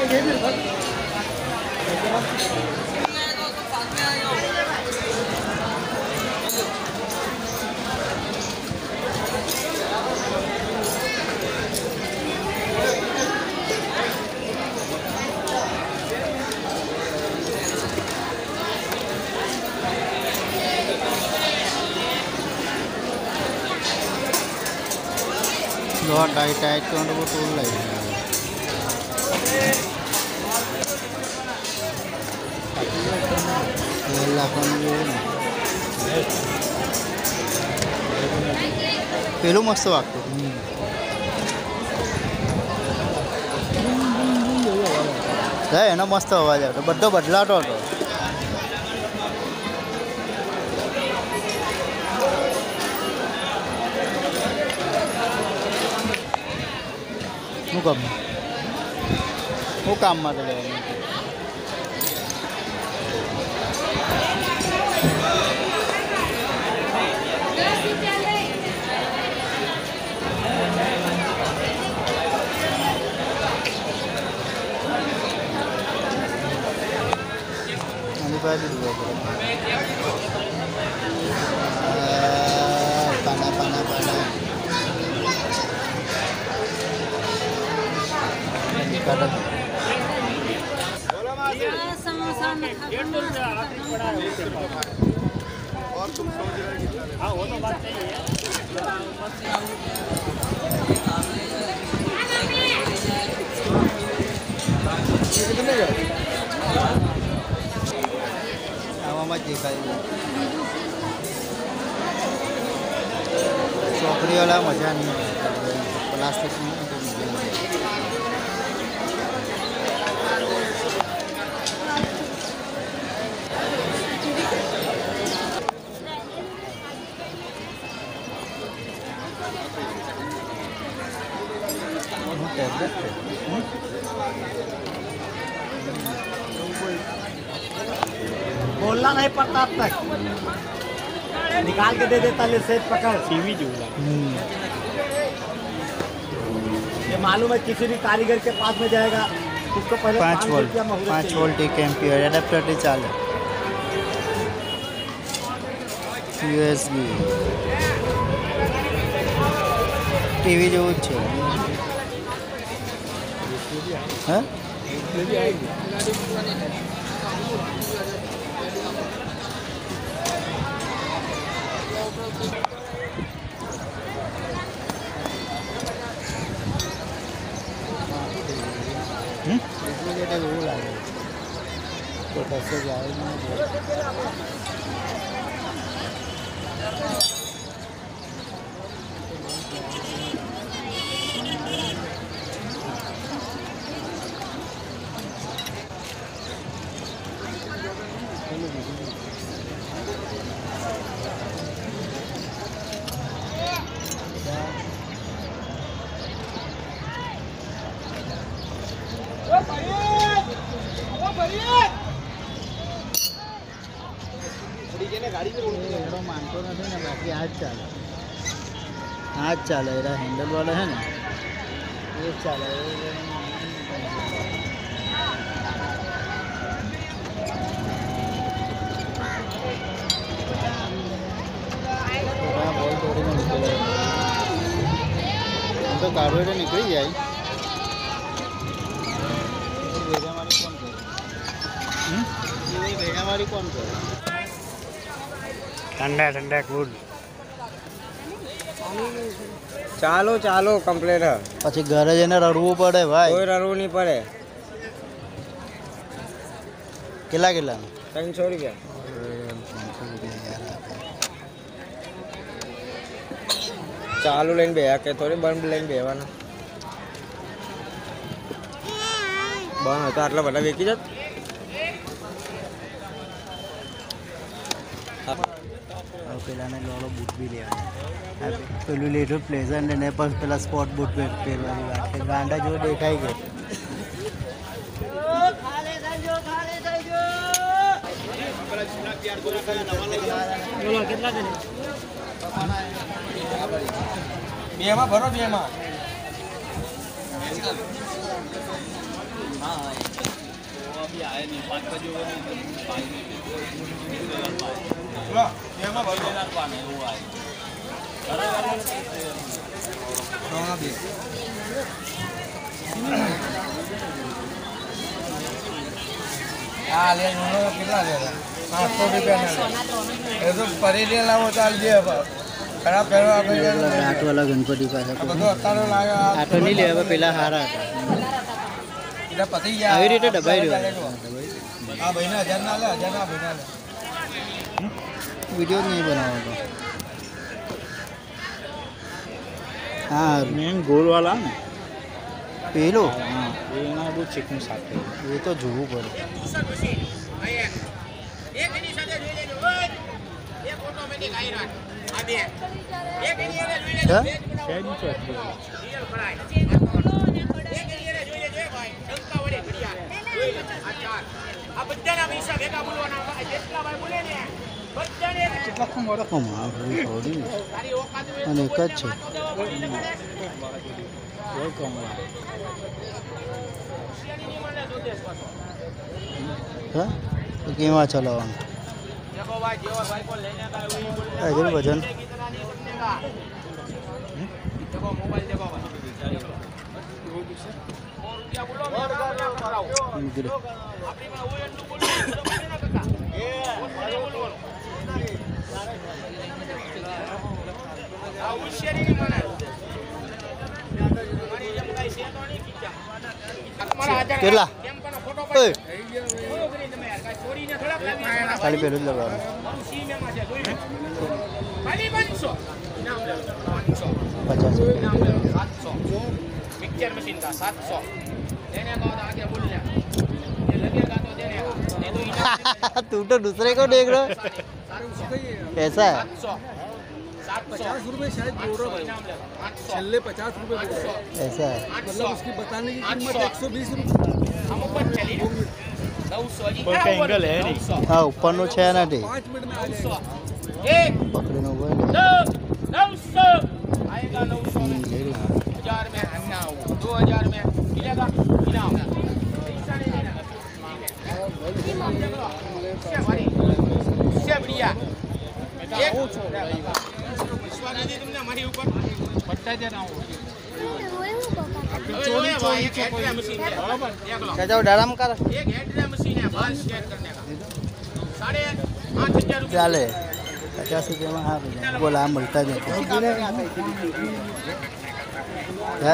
Tight tight वो tool लगे पेलू मस्त वागतो एनो मस्त अवाज आवतो बधो बदलातो हतो હું કામ માટે લેવાનું આની પાસે દૂર પાના પાના પાના और तुम समझ रहे हाँ वो तो बात नहीं है ચોપડી वाला मजा नहीं प्लास्टिक में बोलना नहीं पड़ता अब तक निकाल के दे देता ले सेट पकड़ टीवी झूला ये मालूम है किसी भी कारीगर के पास में जाएगा उसको पहले 5 वोल्ट 1 एम्पीयर एडाप्टर चाले USB टीवी जो है तो कैसे जाएगा मानते नहीं ना बाकी आज चाले हैंडल वाला है ना ये चाले बॉल थोड़ी में निकले तो कार्बोरेटर निकल जाए भेजा वाली कौन करे ठंडा ठंडा कूल चालो चालो कम्प्लेट है પછી ઘરે જઈને રડવું પડે ભાઈ કોઈ રડવું નહીં પડે કેટલા કેટલા 300 રૂપિયા ચાલુ લઈને બેહ્યા કે થોડી બંધ લઈને બેહવાના બંધ હતો આટલા બધા વેકી જત પેલાને લોલો બૂટ બી લેવાના પેલું લીધું પ્લેઝન્ટ અને પણ પેલા સ્પોટ બૂટ પહેરવાની વાત ગાંડા જેવો દેખાઈ ગયો કેટલા દે બેમાં ભરો બેમાં આ લે નો કેટલા લેલા 500 રૂપિયા એ તો પરેલિયા લાવો ચાલ જે ખરાબ પહેરો આપણે આટ વાળા ગણપતિ પાસે બધો અત્યારે લાગ્યા આટો નહીં લેવા પેલા હારા હતા એટલે પતી ગયા આવી રીતે દબાઈ રહ્યો આ ભાઈને 1000 ના લે 1000 ના ભાઈને લે વિડીયો નહીં બનાવવાનો હા મેન ગોલ વાला ને પેલો हाँ એના બહુ ચીકણું શાક એ તો જોવું પડે હા? શેની ચોટલી કેટલા ખમ વડો મારું થોડી અને એક જ છે બહુ કમ હા તો કેવા ચલાવવાનું આગળ વજન કેટલા ખાલી પેલું જ લગાવવાનું 50 पिक्चर मशीन का 700 देने का तो आगे बोल लिया ये लगेगा तो देने का नहीं तो इनाम तू तो दूसरे को देख रहा कैसा है 50 रुपए शायद बोल रहा भाई छल्ले 50 रुपए बोल रहा ऐसा है मतलब उसकी बताने की कीमत 120 रुपए हम ऊपर चली 900 जी पर का एंगल है नहीं हाँ ઉપરનું છે નથી 5 मिनट में आ जाएगा 1 પકડીને ઉભો રહે. 900 आएगा 900 में લઈ લે. 1000 में इनाम 2000 में मिलेगा इनाम पैसा नहीं देना इससे भारी इससे बढ़िया एक विश्वास नहीं तुमने हमारी ऊपर पट्टा देना हो चोरी चोरी एक्स्ट्रा मशीन है बराबर देख लो ચાચા ડારામ કર एक एक्स्ट्रा मशीन है बाल स्केट करने का 8,500 रुपये ચાલે 50 રૂપિયામાં હા બધા બોલ આ મળતા જ નથી હે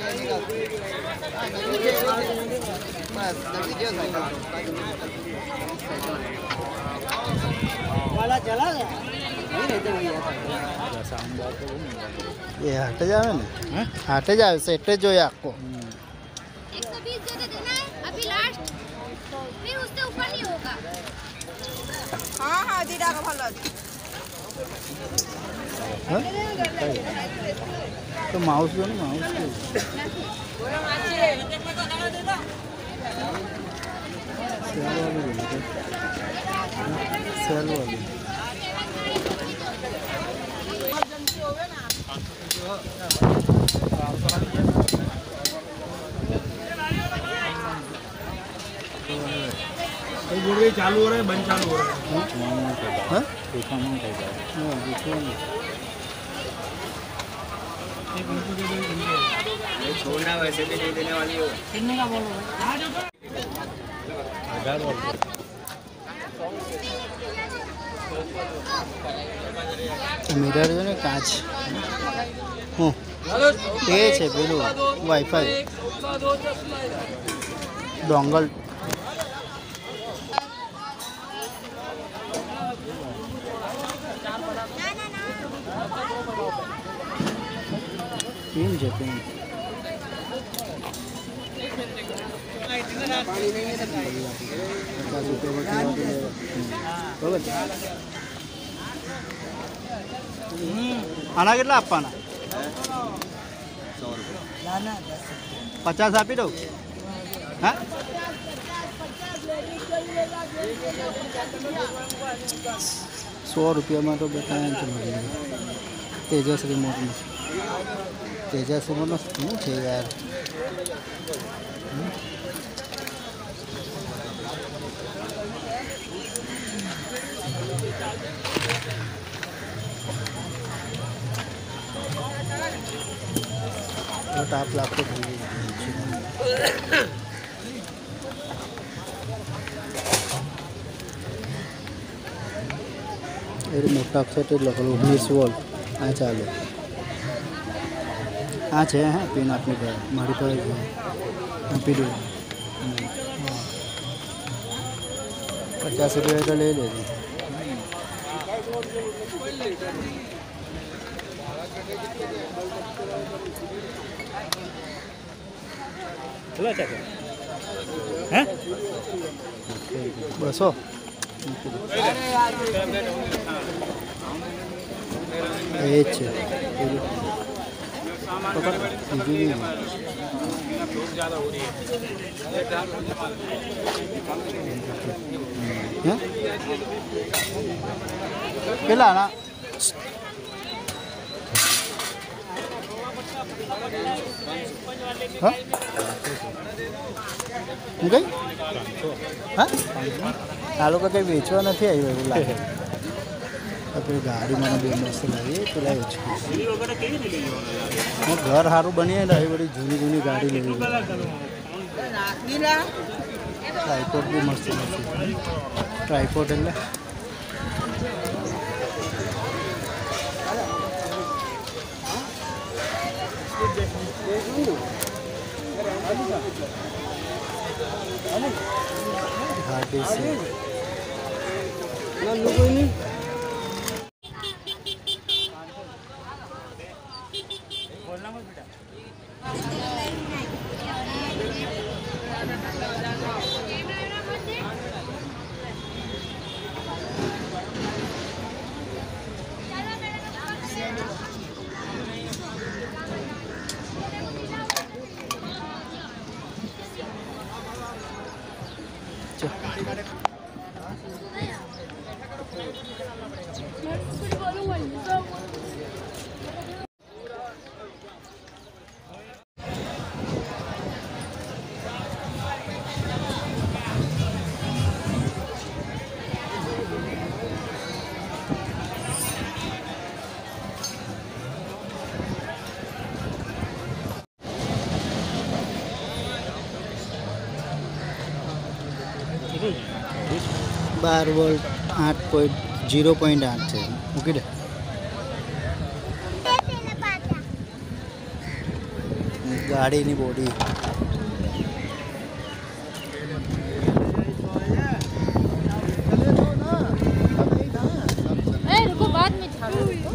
વાલા ચલા એ હાટ જ આવે ને હાટ જ આવે સેટ જ જોઈએ આખો 120 ज्यादा देना है अभी लास्ट फिर उससे ऊपर नहीं होगा हाँ हाँ दीदा का भल હા તો માઉસ જો ને માઉસ સેલ વાળી बोल रहे चालू हो रहा है बंद चालू हो रहा है હા देखा मन कर હા પૂછવાનું छोड़ना वैसे भी नहीं देने वाली हो મિરર છે ને કાચ હું એ છે પેલું વાઈફાઈ ડોંગલ પિન છે પિન 50 રૂપિયા બરાબર આના કેટલા આપવાના 50 આપી દઉં હા 100 રૂપિયામાં તો બતાવ્યા છે મળી તેજસ રિમોટનું તેજસ રિમોટનું શું છે યાર તાપ લાગતો થઈ ગયો એ મોટા અક્ષરથી લખેલું 19 વોલ્ટ આ ચાલે આ છે હે પિન આપની પાસે મારી પાસે આપી દો 50 રૂપિયા તો લઈ લેજો હે 200 એ છે કેટલા ના હા હું કઈ હા આ લોકો કંઈ વેચવા નથી આવ્યું એવું લાગે આપણે ગાડી મને બે મસ્ત લાવી પેલા હું ઘર સારું બની આવી બધી જૂની જૂની ગાડી લેવી ટ્રાયપોડ બી મસ્ત નથી ટ્રાયપોડ એટલે ગાડી છે बार वोल्ट 0.8 છે મૂકી દે ગાડીની બોડી रुको बाद में झाड़ो इसको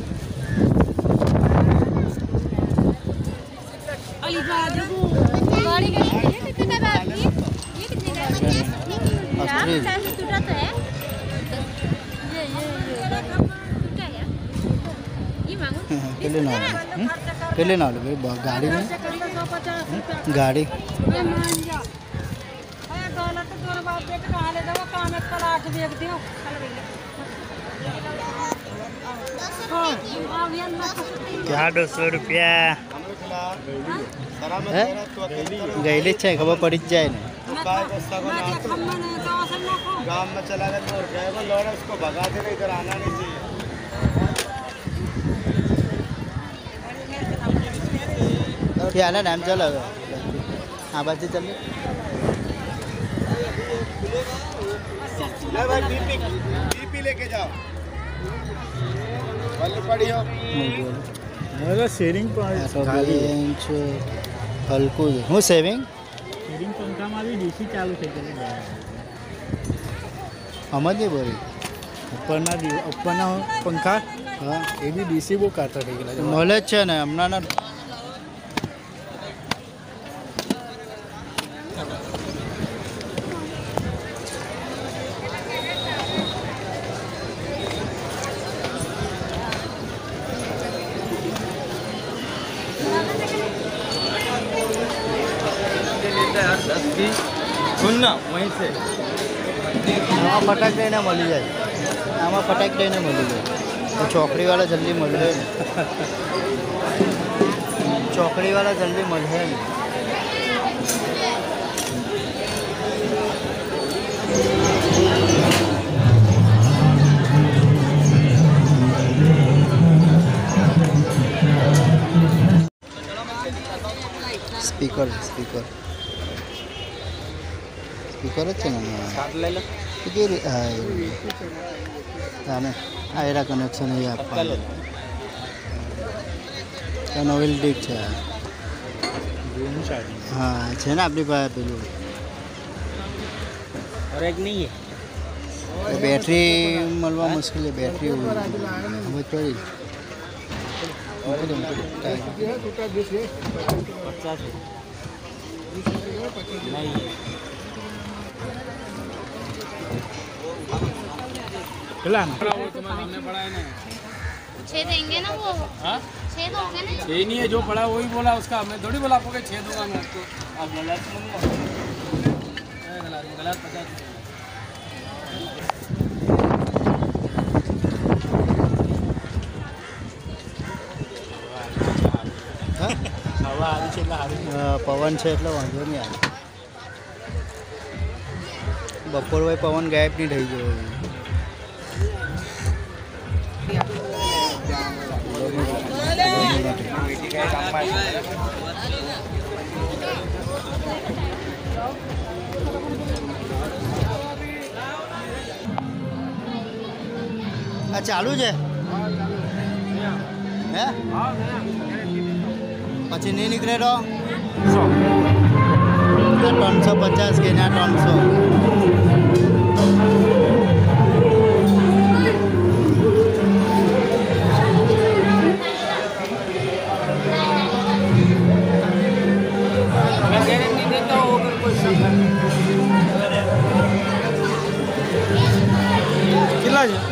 गाड़ी का ये कितने का है आपकी ये कितने का है यार चाहे टूटा तो है ये टूटा है ये मांगो पहले ना लो गाड़ी में गाड़ी ये मान जा अरे डॉलर तो तोर बाप देख कहां ले दवा काम एक कला आठ देख दियो क्या 200 रुपया गईली છે ખબર પડી જ જાય ને गांव में चला गया तो ड्राइवर लौड़ा उसको भगा दे इधर आना नहीं चाहिए क्या ना टाइम चला हाँ बात चलिए ले भाई बीपी लेके जाओ बंद पड़ी हो હવે શેરિંગ બેન્ચ હલકું છે હું સેવિંગ શેરિંગ પંખામાં બી ડીસી ચાલુ થઈ ગયેલી સમજે બોરી ઉપરના પંખા હા એ બી ડીસી બહુ કાઢતા થઈ ગયેલા નોલેજ છે ને હમણાં सुनना वहीं से આમાં ફટાક દઈને મળી જાય આમાં ફટાક દઈને મળી જાય તો ચોકડીવાળા જલ્દી મળે ને ચોકડીવાળા જલ્દી મળે ને સ્પીકર સ્પીકર સ્પીકર જ છે ને આને આ એરા કનેક્શન અહીં આપવાનું ત્યાં નોવેલ્ટી છે હા છે ને આપણી પાસે પેલું और एक नहीं है બેટરી મળવા મુશ્કેલ છે બેટરી સમજ પડી नहीं छः देंगे ना वो छः दोगे ना छः नहीं है जो पड़ा वही बोला उसका मैं थोड़ी बोला आपको कि छः दूंगा मैं आपको आप गलत गलत 50 हवा આવી છે એટલે સારું પવન છે એટલે વાંધો નહીં આવે બપોર ભાઈ પવન ગાયબ નહીં થઈ ગયો આ ચાલુ છે હે પછી નહીં નીકળે તો 350 કે ના 300 કેટલા છે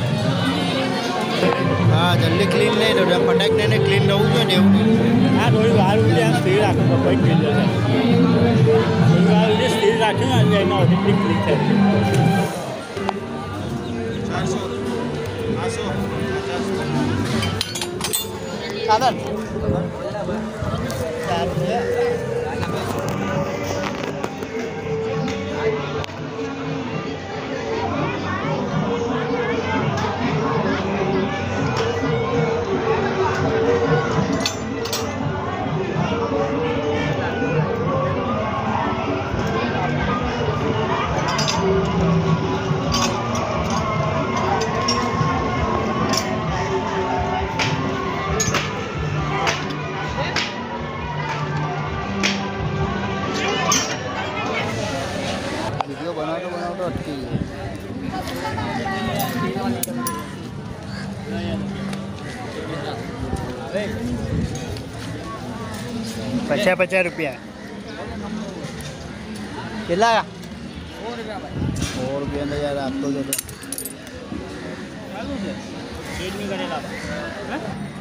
હા જલ્દી ક્લીન નહીં તો ફટાકને ક્લીન રહેવું જોઈએ ને એવું હા થોડી વાર સુધી આમ સ્થિર રાખો કોઈ ક્લીન જશે થોડી વાર સુધી સ્થિર રાખ્યું ને એટલે એમાં ઓટોમેટિક ક્લીન થાય સાધન સારું છે वीडियो बनावतो अटकी गया 50 रुपया કેટલા 100 રૂપિયા યાર આપતો હતો ચાલુ છે ચેક નહીં કરેલા હે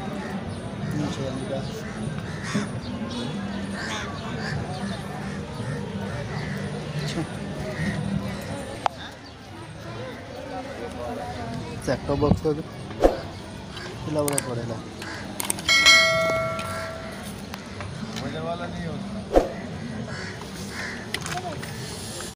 સેક્ટર બોક્સ તો કેટલા બધા પડેલા मजा वाला नहीं होता